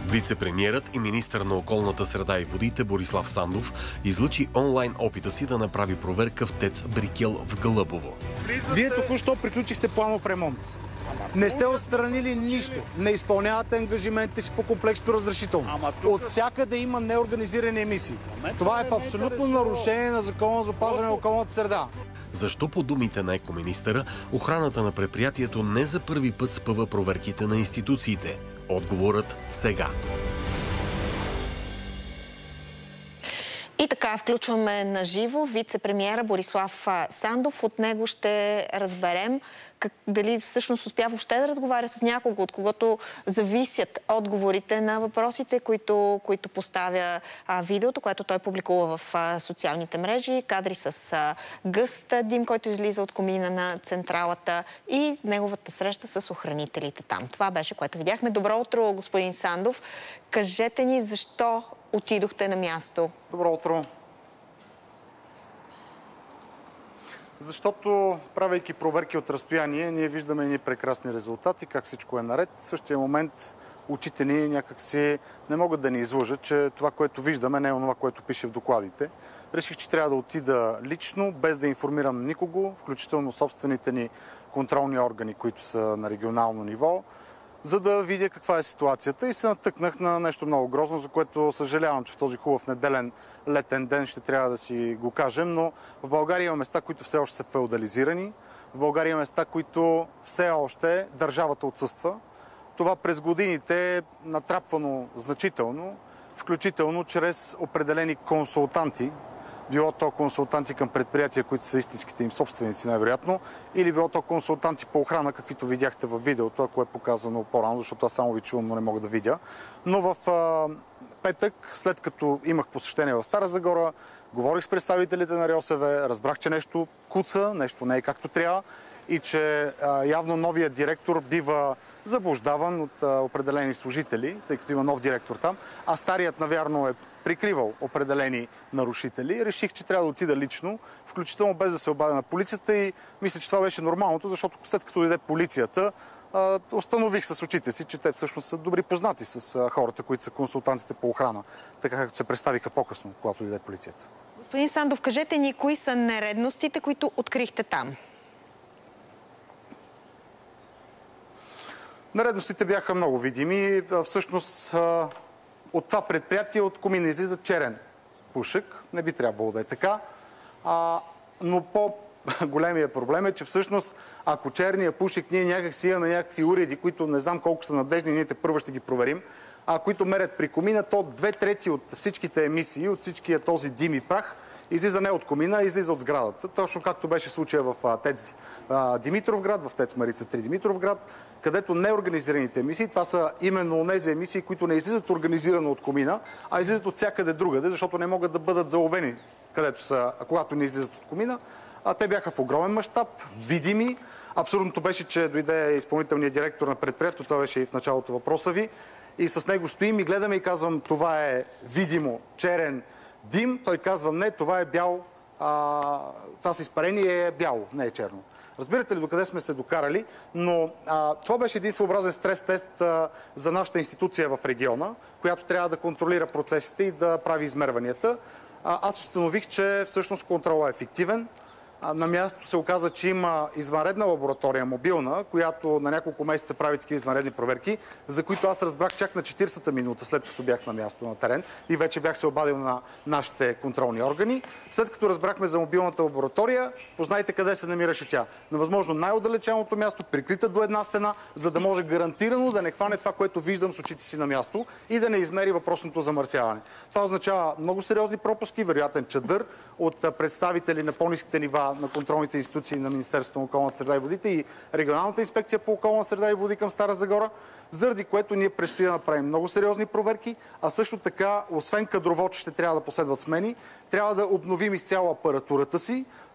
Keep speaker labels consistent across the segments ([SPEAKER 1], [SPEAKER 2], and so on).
[SPEAKER 1] Вице-премиерът и министър на околната среда и водите Борислав Сандов излъчи онлайн опита си да направи проверка в ТЕЦ Брикел в Гълъбово.
[SPEAKER 2] Вие току-що приключихте планов ремонт. Не сте отстранили нищо. Не изпълнявате ангажиментите си по комплексното разрешително. От всякъде има неорганизирани емисии. Това е в абсолютно нарушение на Закона за опазване на околната среда.
[SPEAKER 1] Защо по думите на екоминистъра охраната на предприятието не за първи път спъва проверките на институциите? Отговорът сега.
[SPEAKER 3] И така, включваме на живо вице-премиера Борислав Сандов. От него ще разберем дали всъщност успя въобще да разговаря с някого, от когото зависят отговорите на въпросите, които поставя видеото, което той публикува в социалните мрежи. Кадри с гъст дим, който излиза от комина на централата и неговата среща с охранителите там. Това беше, което видяхме. Добро утро, господин Сандов. Кажете ни защо отидохте на място.
[SPEAKER 2] Добро утро. Защото, правейки проверки от разстояние, ние виждаме едни прекрасни резултати, как всичко е наред. В същия момент очите ни някакси не могат да ни излъжат, че това, което виждаме, не е това, което пише в докладите. Реших, че трябва да отида лично, без да информирам никого, включително собствените ни контролни органи, които са на регионално ниво, за да видя каква е ситуацията и се натъкнах на нещо много грозно, за което съжалявам, че в този хубав неделен летен ден ще трябва да си го кажем, но в България има места, които все още са феодализирани, в България има места, които все още държавата отсъства. Това през годините е натрапвано значително, включително чрез определени консултанти, било то консултанти към предприятия, които са истинските им собственици най-вероятно, или било то консултанти по охрана, каквито видяхте във видеото, ако е показано по-рано, защото аз само ви чувам, но не мога да видя. Но в петък, след като имах посещение в Стара Загора, говорих с представителите на РИОСВ, разбрах, че нещо куца, нещо не е както трябва и че явно новият директор бива заблуждаван от определени служители, тъй като има нов директор там, а старият, навярно, е прикривал определени нарушители. Реших, че трябва да отида лично, включително без да се обадя на полицията и мисля, че това беше нормалното, защото след като дойде полицията, установих с очите си, че те всъщност са добри познати с хората, които са консултантите по охрана, така както се представиха по-късно, когато дойде полицията.
[SPEAKER 3] Господин Сандов, кажете ни, кои са нередностите, които открихте там?
[SPEAKER 2] Нередностите бяха много видими. Всъщност от това предприятие от комина излиза черен пушек. Не би трябвало да е така. Но по-големия проблем е, че всъщност ако черния пушек ние някак си имаме някакви уреди, които не знам колко са надежни, ние първо ще ги проверим, които мерят при комина, то 2/3 от всичките емисии, от всичкия този дим и прах, излиза не от комина, а излиза от сградата. Точно както беше случая в ТЕЦ Димитровград, в ТЕЦ Марица 3 Димитровград, където неорганизираните емисии, това са именно тези емисии, които не излизат организирано от комина, а излизат от всякъде другаде, защото не могат да бъдат заловени, където са, когато не излизат от комина. Те бяха в огромен мащаб, видими. Абсурдното беше, че дойде изпълнителният директор на предприятието, това беше и в началото въпроса ви, и с него стоим и гледаме и казвам, това е видимо черен дим. Той казва, не, това е бял, това с изпарение е бяло, не е черно. Разбирате ли докъде сме се докарали, но това беше един своеобразен стрес-тест за нашата институция в региона, която трябва да контролира процесите и да прави измерванията. Аз установих, че всъщност контролът е ефективен. На място се оказа, че има извънредна лаборатория, мобилна, която на няколко месеца прави такива извънредни проверки, за които аз разбрах чак на 40-та минута, след като бях на място на терен и вече бях се обадил на нашите контролни органи. След като разбрахме за мобилната лаборатория, познайте къде се намираше тя. На възможно най-отдалеченото място, прикрита до една стена, за да може гарантирано да не хване това, което виждам с очите си на място и да не измери въпросното замърсяване. Това означава много сериозни пропуски, вероятен чадър от представители на по-ниските нива на контролните институции на Министерството на околната среда и водите и Регионалната инспекция по околна среда и води към Стара Загора, заради което ние предстои да направим много сериозни проверки, а също така, освен кадрово, че ще трябва да последват смени, трябва да обновим изцяло апаратурата си,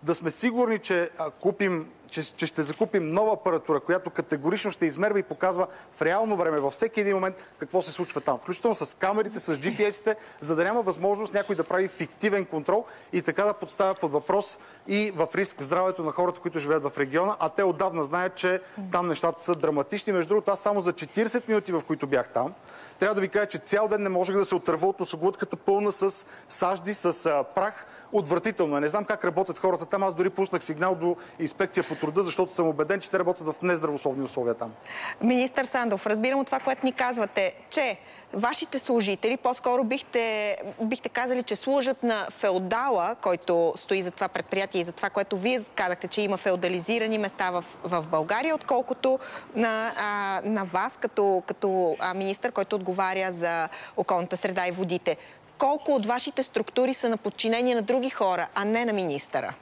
[SPEAKER 2] да сме сигурни, че ще закупим нова апаратура, която категорично ще измерва и показва в реално време, във всеки един момент, какво се случва там. Включително с камерите, с GPS-ите, за да няма възможност някой да прави фиктивен контрол и така да подставя под въпрос и в риск здравето на хората, които живеят в региона, а те отдавна знаят, че там нещата са драматични. Между другото, аз само за 40 минути, в които бях там, трябва да ви кажа, че цял ден не можех да се отърва от носоглътката пълна с сажди, с прах. Отвратително. Не знам как работят хората там. Аз дори пуснах сигнал до инспекция по труда, защото съм убеден, че те работят в нездравословни условия там.
[SPEAKER 3] Министър Сандов, разбирам от това, което ни казвате, че вашите служители по-скоро бихте казали, че служат на феодала, който стои за това предприятие и за това, което вие казахте, че има феодализирани места в България, отколкото на вас като министър, който отговаря за околната среда и водите. Колко от вашите структури са на подчинение на други хора, а не на министъра?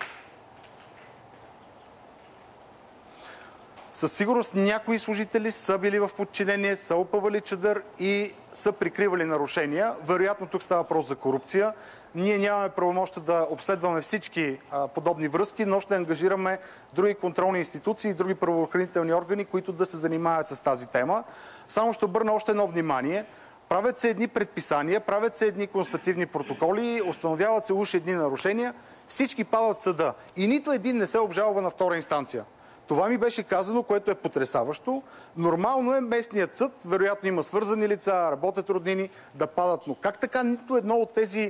[SPEAKER 2] Със сигурност някои служители са били в подчинение, са опъвали чадър и са прикривали нарушения. Вероятно тук става въпрос за корупция. Ние нямаме правомощта да обследваме всички подобни връзки, но ще ангажираме други контролни институции и други правоохранителни органи, които да се занимават с тази тема. Само ще обърна още едно внимание. Правят се едни предписания, правят се едни констативни протоколи, установяват се уж едни нарушения, всички падат в съда и нито един не се обжалва на втора инстанция. Това ми беше казано, което е потресаващо. Нормално е местният съд, вероятно има свързани лица, работят роднини, да падат. Но как така нито едно от тези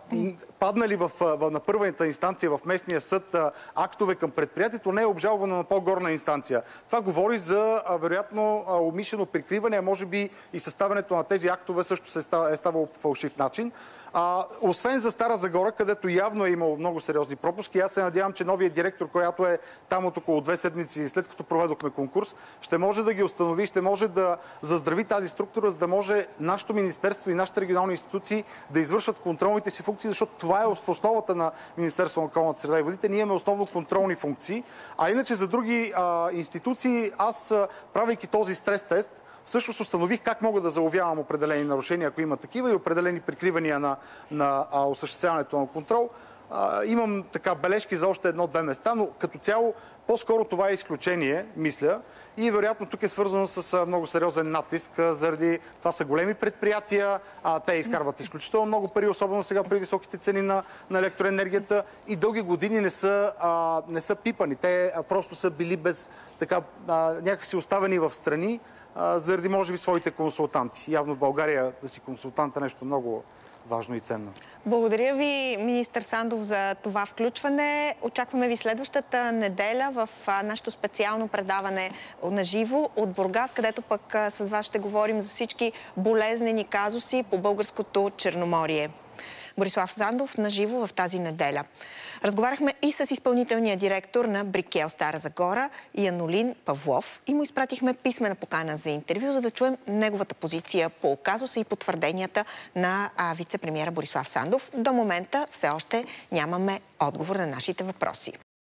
[SPEAKER 2] паднали на първата инстанция в местния съд актове към предприятието не е обжалвано на по-горна инстанция? Това говори за вероятно умишлено прикриване, а може би и съставянето на тези актове също е ставало по фалшив начин. Освен за Стара Загора, където явно е имало много сериозни пропуски, аз се надявам, че новият директор, който е там от около 2 седмици след като проведохме конкурс, ще може да ги установи, ще може да заздрави тази структура, за да може нашето министерство и нашите регионални институции да извършват контролните си функции, защото това е в основата на Министерството на околната среда и водите. Ние имаме основно контролни функции. А иначе за други институции, аз, правейки този стрес тест, всъщност установих как мога да заловявам определени нарушения, ако има такива, и определени прикривания на осъществяването на контрол. Имам така бележки за още едно-две места, но като цяло по-скоро това е изключение, мисля. И вероятно тук е свързано с много сериозен натиск, заради това са големи предприятия, те изкарват изключително много пари, особено сега при високите цени на електроенергията и дълги години не са пипани. Те просто са били без някакси оставени в страни, заради, може би, своите консултанти. Явно в България да си консултант е нещо много важно и ценно.
[SPEAKER 3] Благодаря ви, министър Сандов, за това включване. Очакваме ви следващата неделя в нашето специално предаване на живо от Бургас, където пък с вас ще говорим за всички болезнени казуси по българското Черноморие. Борислав Сандов на живо в тази неделя. Разговаряхме и с изпълнителния директор на Брикел Стара Загора Янолин Павлов и му изпратихме писмена покана за интервю, за да чуем неговата позиция по казуса и потвърденията на вице-премиера Борислав Сандов. До момента все още нямаме отговор на нашите въпроси.